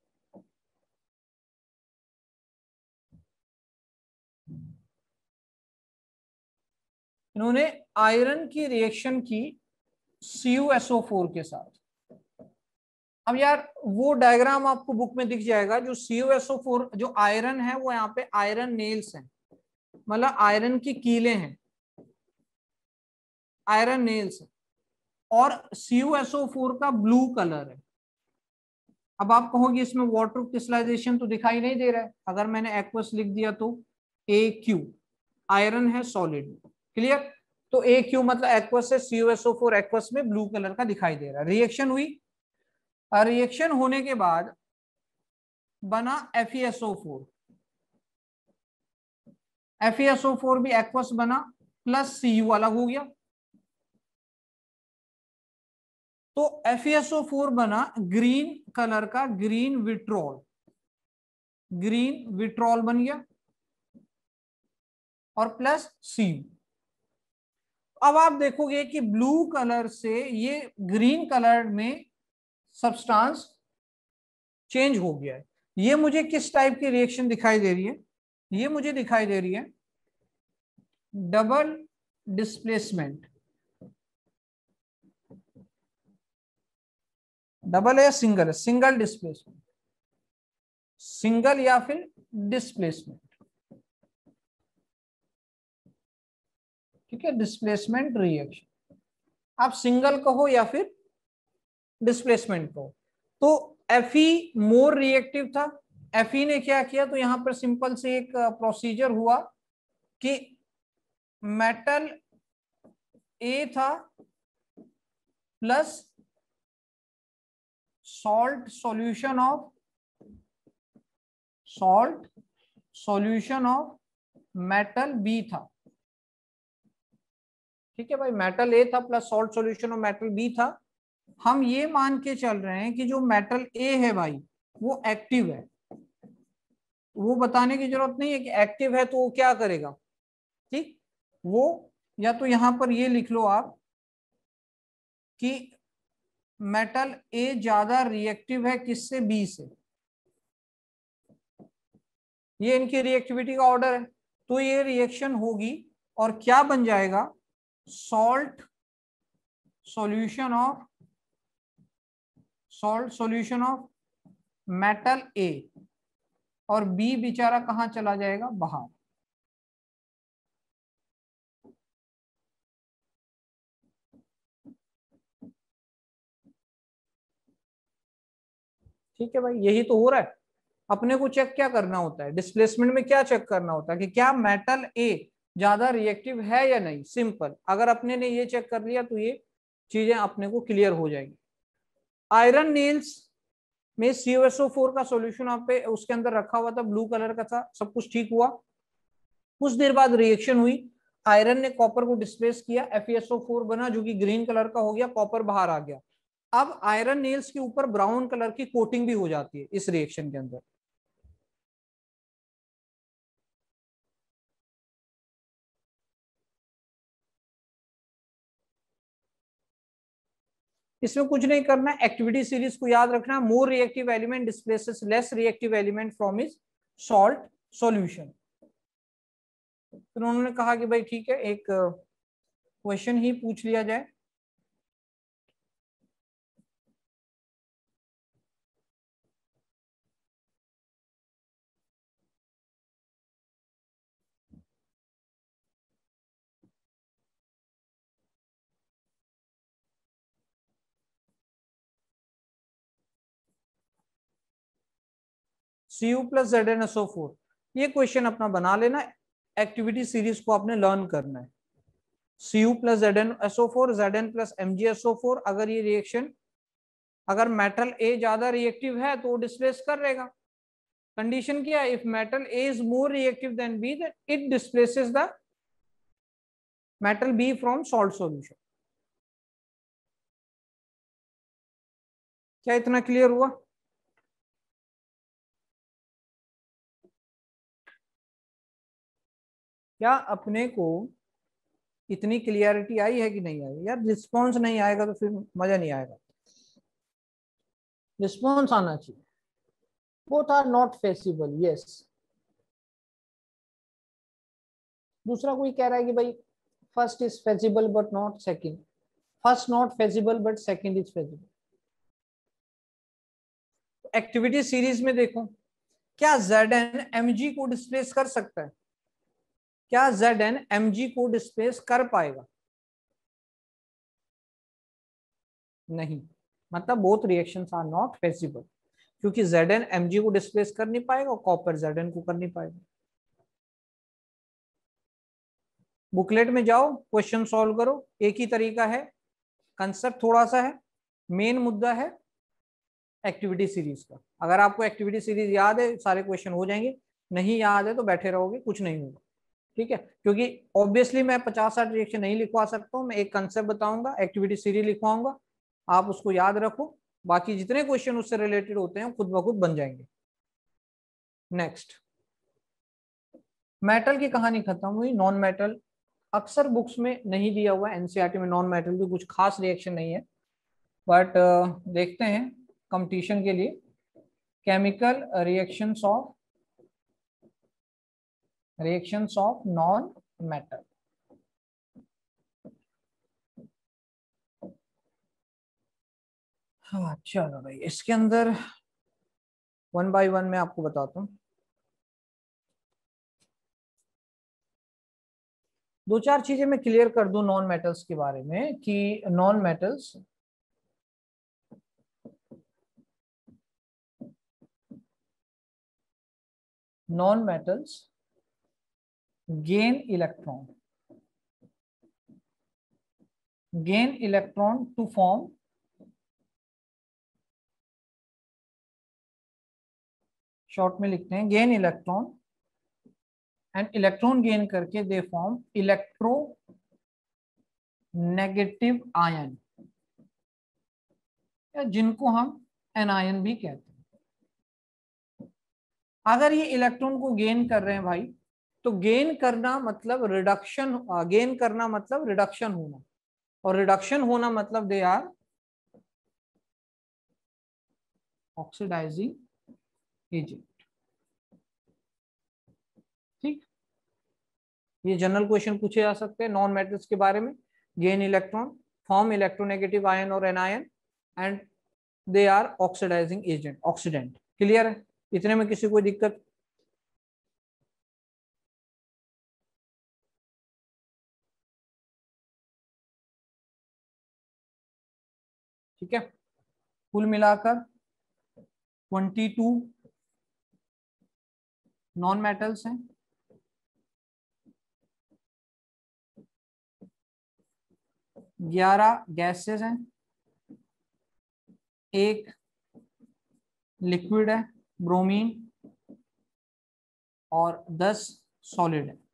[SPEAKER 1] इन्होंने आयरन की रिएक्शन की CuSO4 के साथ। अब यार वो डायग्राम आपको बुक में दिख जाएगा, जो CuSO4 जो आयरन है वो यहाँ पे आयरन नेल्स हैं, मतलब आयरन की कीलें हैं, आयरन नेल्स है, और CuSO4 का ब्लू कलर है। अब आप कहोगे इसमें वाटर क्रिस्टलाइजेशन तो दिखाई नहीं दे रहा है, अगर मैंने एक्वस लिख दिया तो AQ, आयरन है सॉलिड, क्लियर। तो AQ मतलब एक्वस है, CuSO4 एक्वस में ब्लू कलर का दिखाई दे रहा है। रिएक्शन हुई, रिएक्शन होने के बाद बना FeSO4, FeSO4 भी एक्वस बना, प्लस Cu अलग हो गया, तो FeSO4 बना ग्रीन कलर का, ग्रीन विट्रॉल, ग्रीन विट्रॉल बन गया, और प्लस Cu। अब आप देखोगे कि ब्लू कलर से ये ग्रीन कलर में सब्सटेंस चेंज हो गया है। ये मुझे किस टाइप की रिएक्शन दिखाई दे रही है? ये मुझे दिखाई दे रही है डबल डिस्प्लेसमेंट। डबल है, सिंगल है, सिंगल डिस्प्लेसमेंट। सिंगल या फिर डिस्प्लेसमेंट, ठीक है, डिस्प्लेसमेंट रिएक्शन, आप सिंगल कहो या फिर डिस्प्लेसमेंट कहो। तो Fe मोर रिएक्टिव था। Fe ने क्या किया, तो यहां पर सिंपल से एक प्रोसीजर हुआ कि मेटल ए था plus salt solution of metal B था, ठीक है भाई, मेटल ए था plus salt solution of metal B था। हम ये मान के चल रहे हैं कि जो मेटल ए है भाई वो एक्टिव है, वो बताने की जरूरत नहीं है कि एक्टिव है तो वो क्या करेगा, ठीक, वो या तो यहां पर ये लिख लो आप कि मेटल ए ज्यादा रिएक्टिव है किससे, बी से, ये इनकी रिएक्टिविटी का ऑर्डर है। तो ये रिएक्शन होगी और क्या बन जाएगा, salt solution of metal A, और बी बेचारा कहां चला जाएगा, बाहर। ठीक है भाई, यही तो हो रहा है। अपने को चेक क्या करना होता है, डिस्प्लेसमेंट में क्या चेक करना होता है कि क्या मेटल ए ज्यादा रिएक्टिव है या नहीं, सिंपल। अगर अपने ने ये चेक कर लिया तो ये चीजें अपने को क्लियर हो जाएगी। आयरन नेल्स में CuSO4 का सॉल्यूशन आप पे उसके अंदर रखा हुआ था, ब्लू कलर का था, सब कुछ ठीक हुआ। कुछ देर बाद रिएक्शन हुई, आयरन ने कॉपर को डिस्प्लेस किया, FeSO4 बना जो कि ग्रीन कलर का हो गया, कॉपर बाहर आ गया। अब आयरन नेल्स के ऊपर ब्राउन कलर की कोटिंग भी हो जाती है इस रिएक्शन के अंदर। इसमें कुछ नहीं करना, एक्टिविटी सीरीज को याद रखना, more reactive element displaces less reactive element from its salt solution. फिर उन्होंने कहा कि भाई ठीक है, एक क्वेश्चन ही पूछ लिया जाए। Cu प्लस ZnSO4, ये क्वेश्चन अपना बना लेना, एक्टिविटी सीरीज को आपने लर्न करना है। Cu plus ZnSO4, Zn plus MgSO4, अगर ये रिएक्शन, अगर मेटल ए ज्यादा रिएक्टिव है तो वो डिस्प्लेस कर रहेगा। कंडीशन क्या है, if metal A is more reactive than B, then it displaces the metal B from salt solution. क्या इतना क्लियर हुआ? क्या अपने को इतनी क्लियरिटी आई है कि नहीं आई? यार रिस्पॉन्स नहीं आएगा तो फिर मजा नहीं आएगा, रिस्पॉन्स आना चाहिए। Both are not feasible, yes. दूसरा कोई कह रहा है कि भाई first is feasible but not second, first not feasible but second is feasible. Activity series में देखो, क्या Zn Mg को डिस्प्लेस कर सकता है? क्या Zn Mg को डिस्प्लेस कर पाएगा? नहीं, मतलब both reactions are not feasible, क्योंकि Zn Mg को डिस्प्लेस कर नहीं पाएगा और कॉपर Zn को कर नहीं पाएगा। बुकलेट में जाओ, क्वेश्चन सॉल्व करो, एक ही तरीका है, कंसेप्ट थोड़ा सा है, मेन मुद्दा है एक्टिविटी सीरीज का। अगर आपको एक्टिविटी सीरीज याद है सारे क्वेश्चन हो जाएंगे, नहीं याद है तो बैठे रहोगे, कुछ नहीं होगा, ठीक है। क्योंकि ऑब्वियसली मैं 50-60 रिएक्शन नहीं लिखवा सकता हूँ, मैं एक कंसेप्ट बताऊंगा, एक्टिविटी सीरीज लिखवाऊंगा, आप उसको याद रखो, बाकी जितने क्वेश्चन उससे रिलेटेड होते हैं खुद ब खुद बन जाएंगे। नेक्स्ट, मेटल की कहानी खत्म हुई। नॉन मेटल अक्सर बुक्स में नहीं दिया हुआ, एनसीईआरटी में नॉन मेटल की कुछ खास रिएक्शन नहीं है, बट देखते हैं कंपटीशन के लिए। Chemical reactions of non metal. हाँ चलो भाई, इसके अंदर वन बाय वन मैं आपको बताता हूँ। दो चार चीजें मैं क्लियर कर दूं नॉन मेटल्स के बारे में कि non metals gain electron to form short में लिखते हैं gain electron, and electron gain करके they form electronegative ion, जिनको हम एनायन भी कहते हैं। अगर ये इलेक्ट्रॉन को गेन कर रहे हैं भाई, तो गेन करना मतलब रिडक्शन, गेन करना मतलब रिडक्शन होना, और रिडक्शन होना मतलब दे आर ऑक्सीडाइजिंग एजेंट। ठीक, ये जनरल क्वेश्चन पूछे जा सकते हैं नॉन मेटल्स के बारे में। Gain electron, form electronegative ion और anion, and they are oxidising agent, oxidant. Clear है? इतने में किसी को दिक्कत? ठीक है, कुल मिलाकर 22 नॉन मेटल्स हैं, 11 गैसेस हैं, एक लिक्विड है ब्रोमीन, और 10 सॉलिड है।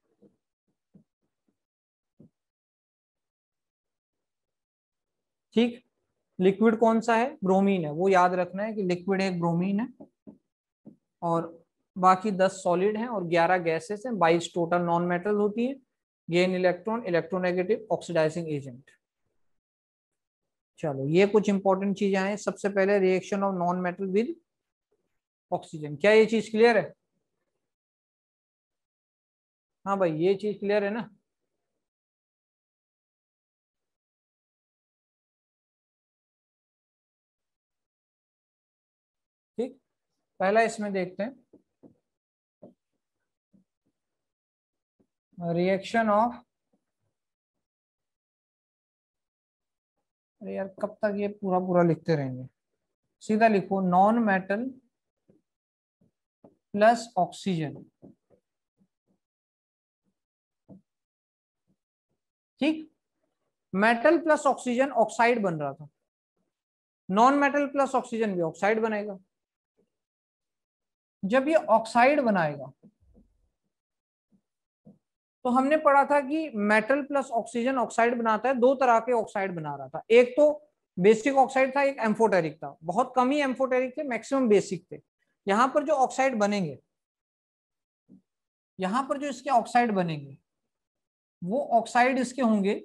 [SPEAKER 1] ठीक, लिक्विड कौन सा है? ब्रोमीन है, वो याद रखना है कि लिक्विड एक ब्रोमीन है, और बाकी 10 सॉलिड हैं, और 11 गैसेस हैं, 22 टोटल नॉन मेटल होती है। Gain electron, electronegative, oxidising agent. चलो, ये कुछ इंपॉर्टेंट चीजें हैं। सबसे पहले reaction of non metal with oxygen, क्या ये चीज क्लियर है? हाँ भाई, ये चीज क्लियर है ना? ठीक, पहला इसमें देखते हैं रिएक्शन ऑफ, अरे यार कब तक ये पूरा पूरा लिखते रहेंगे, सीधा लिखो नॉन मेटल प्लस ऑक्सीजन। ठीक, मेटल प्लस ऑक्सीजन ऑक्साइड बन रहा था, नॉन मेटल प्लस ऑक्सीजन भी ऑक्साइड बनेगा। जब ये ऑक्साइड बनाएगा, तो हमने पढ़ा था कि मेटल प्लस ऑक्सीजन ऑक्साइड बनाता है। दो तरह के ऑक्साइड बना रहा था, एक तो बेसिक ऑक्साइड था, एक एम्फोटेरिक था। बहुत कम ही एम्फोटेरिक थे, मैक्सिमम बेसिक थे। यहां पर जो ऑक्साइड बनेंगे, यहां पर जो इसके ऑक्साइड बनेंगे, वो ऑक्साइड इसके होंगे,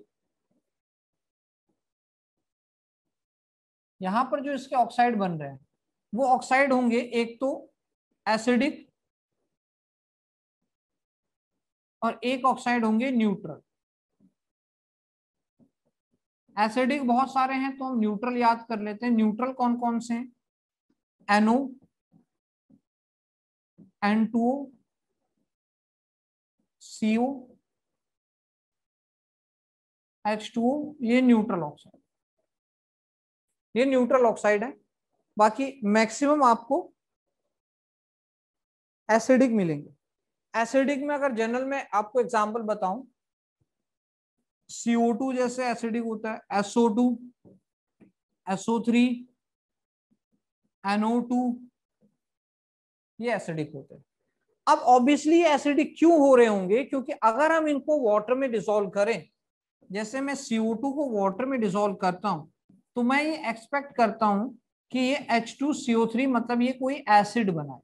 [SPEAKER 1] यहां पर जो इसके ऑक्साइड बन रहे हैं, वो ऑक्साइड होंगे एक तो एसिडिक, और एक ऑक्साइड होंगे न्यूट्रल। एसिडिक बहुत सारे हैं, तो हम न्यूट्रल याद कर लेते हैं। न्यूट्रल कौन कौन से हैं? NO, N2O, CO, H2O, ये न्यूट्रल ऑक्साइड, ये न्यूट्रल ऑक्साइड है। बाकी मैक्सिमम आपको एसिडिक मिलेंगे। एसिडिक में अगर जनरल में आपको एग्जांपल बताऊं, CO2 जैसे एसिडिक होता है, SO2, SO3, NO2, ये एसिडिक होते हैं। अब ऑब्वियसली ये एसिडिक क्यों हो रहे होंगे? क्योंकि अगर हम इनको वाटर में डिसॉल्व करें, जैसे मैं CO2 को वाटर में डिसॉल्व करता हूं, तो मैं ये एक्सपेक्ट करता हूं कि ये H2CO3 मतलब ये कोई एसिड बनाए।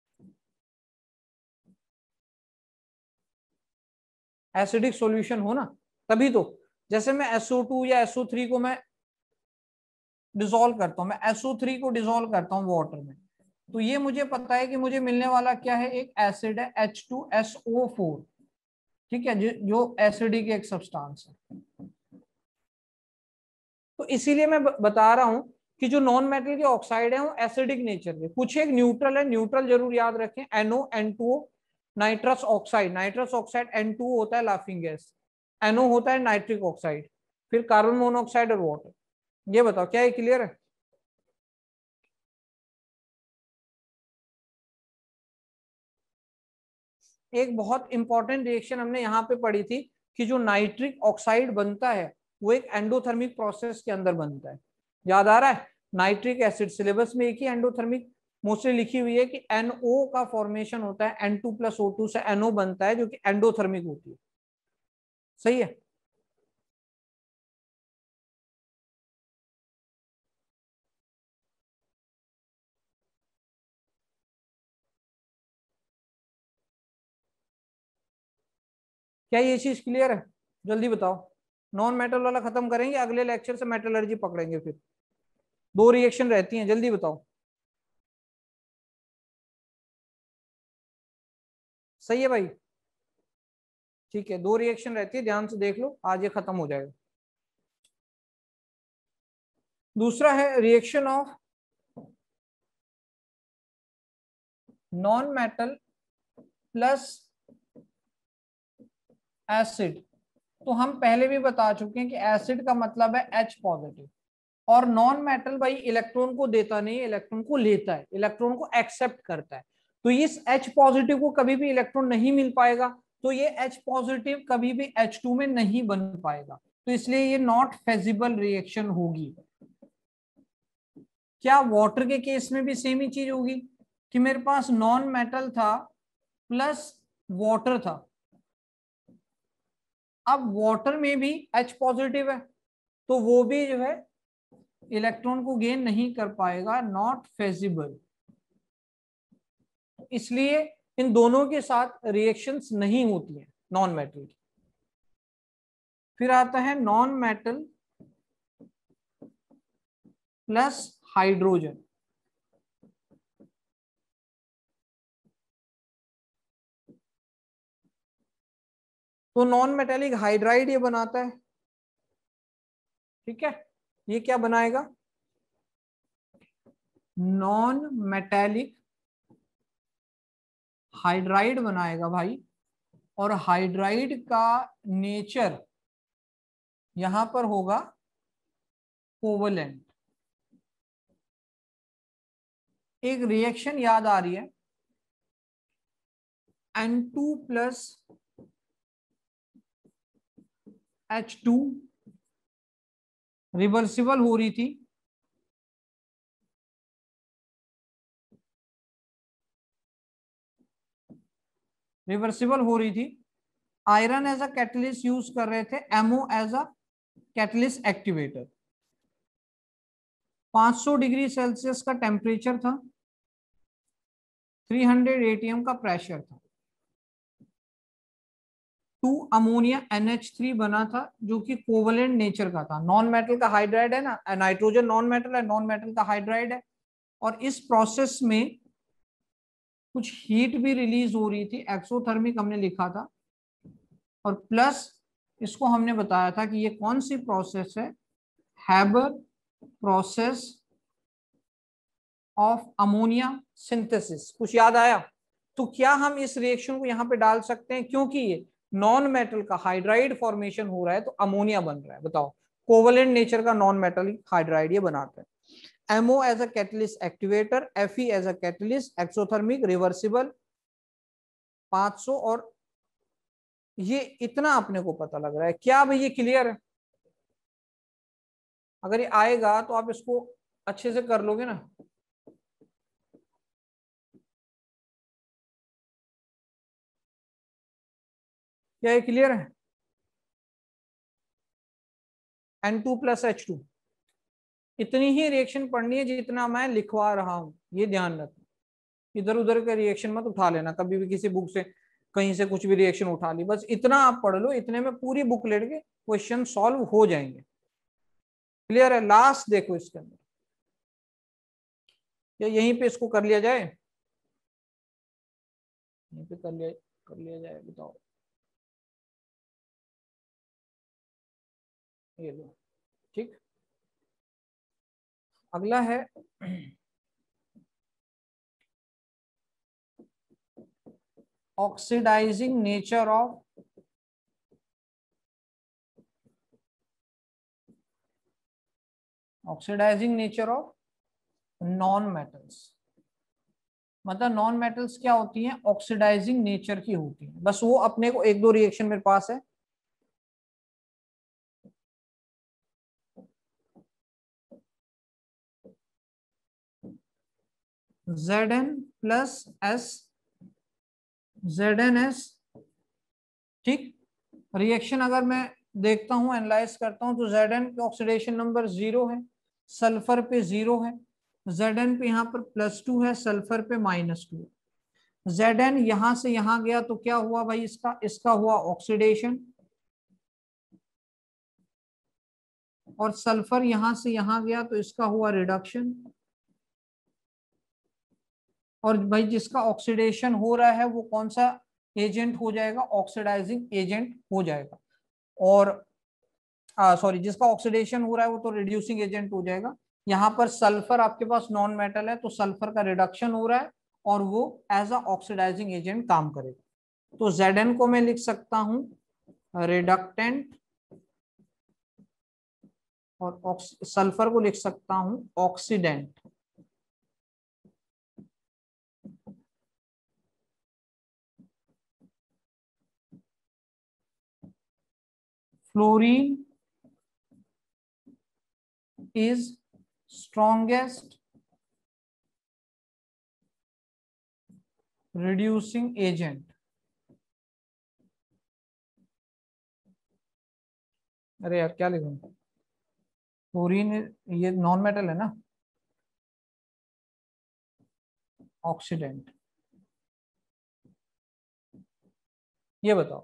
[SPEAKER 1] एसिडिक सॉल्यूशन हो ना, तभी तो। जैसे मैं SO2 या SO3 को मैं डिसॉल्व करता हूं, मैं SO3 को डिसॉल्व करता हूं वाटर में, तो ये मुझे पता है कि मुझे मिलने वाला क्या है? एक एसिड है H2SO4। ठीक है, जो एसिडिक एक सब्सटेंस है। तो इसीलिए मैं बता रहा हूं कि जो नॉन मेटल के ऑक्साइड है वो एसिडिक नेचर के, कुछ एक न्यूट्रल है, न्यूट्रल जरूर याद रखें, NO N2O, nitrous oxide, nitrous oxide N2O होता है लाफिंग गैस, NO होता है नाइट्रिक ऑक्साइड, फिर कार्बन मोनोऑक्साइड और वाटर। ये बताओ क्या ये क्लियर है? एक बहुत इंपॉर्टेंट रिएक्शन हमने यहाँ पे पढ़ी थी कि जो नाइट्रिक ऑक्साइड बनता है वो एक एंडोथर्मिक प्रोसेस के अंदर बनता है, याद आ रहा है? नाइट्रिक एसिड सिलेबस में एक ही एंडोथर्मिक मोस्टली लिखी हुई है कि NO का फॉर्मेशन होता है, N2+O2 से NO बनता है जो कि एंडोथर्मिक होती है। सही है? क्या ये चीज क्लियर है? जल्दी बताओ। नॉन मेटल वाला खत्म करेंगे, अगले लेक्चर से मेटलर्जी पकड़ेंगे, फिर दो रिएक्शन रहती हैं, जल्दी बताओ। सही है भाई? ठीक है, दो रिएक्शन रहती है, ध्यान से देख लो, आज ये खत्म हो जाएगा। दूसरा है reaction of non metal plus acid. तो हम पहले भी बता चुके हैं कि एसिड का मतलब है H पॉजिटिव, और नॉन मेटल भाई इलेक्ट्रॉन को देता नहीं, इलेक्ट्रॉन को लेता है, इलेक्ट्रॉन को एक्सेप्ट करता है। तो इस H पॉजिटिव को कभी भी इलेक्ट्रॉन नहीं मिल पाएगा, तो ये H पॉजिटिव कभी भी H2 में नहीं बन पाएगा, तो इसलिए ये नॉट फेजिबल रिएक्शन होगी। क्या वाटर के केस में भी सेम ही चीज होगी कि मेरे पास नॉन मेटल था प्लस वाटर था, अब वाटर में भी H पॉजिटिव है, तो वो भी जो है इलेक्ट्रॉन को गेन नहीं कर पाएगा, नॉट फेजिबल। इसलिए इन दोनों के साथ रिएक्शंस नहीं होती हैं नॉन मेटल की। फिर आता है नॉन मेटल प्लस हाइड्रोजन। तो नॉन मेटेलिक हाइड्राइड ये बनाता है, ठीक है? ये क्या बनाएगा? नॉन मेटेलिक हाइड्राइड बनाएगा भाई, और हाइड्राइड का नेचर यहां पर होगा कोवलेंट। एक रिएक्शन याद आ रही है, N2+H2 रिवर्सिबल हो रही थी, रिवर्सिबल हो रही थी। Iron as a catalyst use कर रहे थे, MO as a catalyst activator. 500 degree Celsius का टेम्परेचर था, 300 एटीएम का प्रेशर था, 2 अमोनिया NH3 बना था जो कि कोवलेंट नेचर का था। नॉन मेटल का हाइड्राइड है ना, नाइट्रोजन नॉन मेटल है, नॉन मेटल का हाइड्राइड है, और इस प्रोसेस में कुछ हीट भी रिलीज हो रही थी, एक्सोथर्मिक हमने लिखा था, और प्लस इसको हमने बताया था कि ये कौन सी प्रोसेस है, Haber process of ammonia synthesis. कुछ याद आया? तो क्या हम इस रिएक्शन को यहां पे डाल सकते हैं, क्योंकि ये नॉन मेटल का हाइड्राइड फॉर्मेशन हो रहा है तो अमोनिया बन रहा है। बताओ, कोवलेंट नेचर का नॉन मेटल हाइड्राइड ये बनाता है। MO as a catalyst activator, Fe as a catalyst exothermic reversible 500, और ये इतना अपने को पता लग रहा है क्या भाई? ये क्लियर है? अगर ये आएगा तो आप इसको अच्छे से कर लोगे ना? क्या ये क्लियर है? N2+H2, इतनी ही रिएक्शन पढ़नी है जितना मैं लिखवा रहा हूं, ये ध्यान रखना। इधर उधर का रिएक्शन मत उठा लेना कभी भी, किसी बुक से कहीं से कुछ भी रिएक्शन उठा ली, बस इतना आप पढ़ लो, इतने में पूरी बुक लेट के क्वेश्चन सॉल्व हो जाएंगे। क्लियर है? लास्ट देखो इसके अंदर, या यहीं पे इसको कर लिया जाए, यहीं पे कर लिया जाए, बताओ। ये लो, ठीक। अगला है oxidising nature of non metals. मतलब नॉन मेटल्स क्या होती हैं, ऑक्सीडाइजिंग नेचर की होती हैं। बस वो अपने को एक दो रिएक्शन मेरे पास है। Zn प्लस S, ZnS, ठीक। रिएक्शन अगर मैं देखता हूं, एनालाइज करता हूं, तो Zn पे ऑक्सीडेशन नंबर 0 है, सल्फर पे 0 है। Zn पे यहाँ पर +2 है, सल्फर पे -2 है। Zn यहां से यहां गया तो क्या हुआ भाई, इसका हुआ ऑक्सीडेशन, और सल्फर यहां से यहां गया तो इसका हुआ रिडक्शन। और भाई जिसका ऑक्सीडेशन हो रहा है वो कौन सा एजेंट हो जाएगा, ऑक्सीडाइजिंग एजेंट हो जाएगा। और सॉरी, जिसका ऑक्सीडेशन हो रहा है वो तो रिड्यूसिंग एजेंट हो जाएगा। यहाँ पर सल्फर आपके पास नॉन मेटल है तो सल्फर का रिडक्शन हो रहा है और वो एज अ ऑक्सीडाइजिंग एजेंट काम करेगा। तो Zn को मैं लिख सकता हूं रिडक्टेंट, और सल्फर को लिख सकता हूं oxidant. Fluorine is strongest reducing agent. अरे यार क्या लिखूं, फ्लोरीन ये नॉन मेटल है ना, ऑक्सीडेंट। ये बताओ।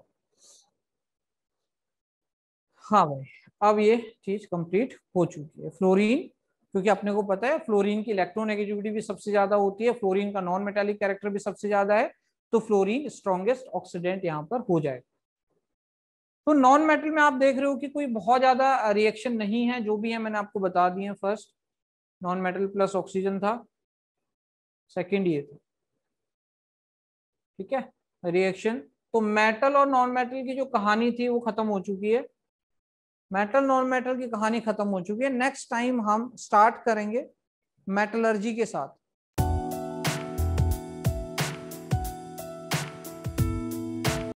[SPEAKER 1] हाँ भाई, अब ये चीज कंप्लीट हो चुकी है। फ्लोरीन, क्योंकि अपने को पता है फ्लोरीन की इलेक्ट्रोनेगेटिविटी भी सबसे ज्यादा होती है, फ्लोरीन का नॉन मेटालिक कैरेक्टर भी सबसे ज्यादा है, तो फ्लोरीन स्ट्रॉन्गेस्ट ऑक्सीडेंट यहाँ पर हो जाएगा। तो नॉन मेटल में आप देख रहे हो कि कोई बहुत ज्यादा रिएक्शन नहीं है, जो भी है मैंने आपको बता दिए। First non metal plus oxygen था, सेकेंड ये था, ठीक है रिएक्शन। तो मेटल और नॉन मेटल की जो कहानी थी वो खत्म हो चुकी है, मेटल नॉन मेटल की कहानी खत्म हो चुकी है। नेक्स्ट टाइम हम स्टार्ट करेंगे मेटलर्जी के साथ।